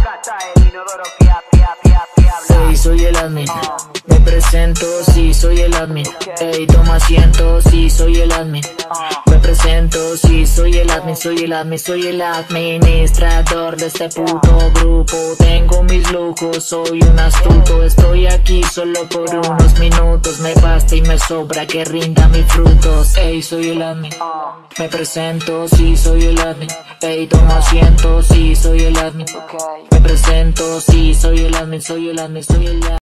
Ey, soy el admin, me presento, sí, soy el admin. Ey, toma asiento, sí, soy el admin. Me presento, sí, soy el admin, soy el admin, soy el administrador de este puto grupo. Tengo mis lujos, soy un astuto. Estoy aquí solo por unos minutos. Me basta y me sobra que rinda mis frutos. Ey, soy el admin, me presento, sí, soy el admin. Ey, toma asiento, sí, soy el admin. Me presento, sí, soy el admin, soy el admin, soy el admin.